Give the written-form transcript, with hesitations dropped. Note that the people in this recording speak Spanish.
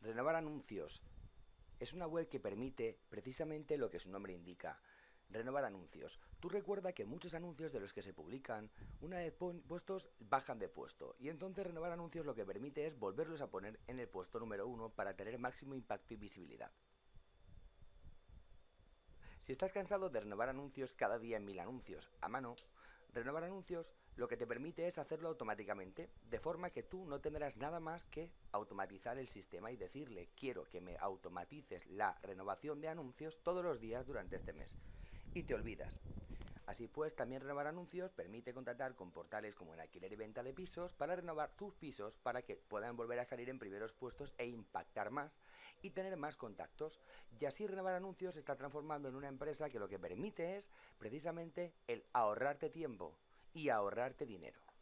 Renovar anuncios. Es una web que permite precisamente lo que su nombre indica. Renovar anuncios. Tú recuerda que muchos anuncios de los que se publican, una vez puestos, bajan de puesto. Y entonces renovar anuncios lo que permite es volverlos a poner en el puesto número 1 para tener máximo impacto y visibilidad. Si estás cansado de renovar anuncios cada día en 1000 anuncios a mano, renovar anuncios lo que te permite es hacerlo automáticamente, de forma que tú no tendrás nada más que automatizar el sistema y decirle quiero que me automatices la renovación de anuncios todos los días durante este mes. Y te olvidas. Así pues, también renovar anuncios permite contratar con portales como en alquiler y venta de pisos para renovar tus pisos para que puedan volver a salir en primeros puestos e impactar más y tener más contactos. Y así renovar anuncios se está transformando en una empresa que lo que permite es precisamente el ahorrarte tiempo y ahorrarte dinero.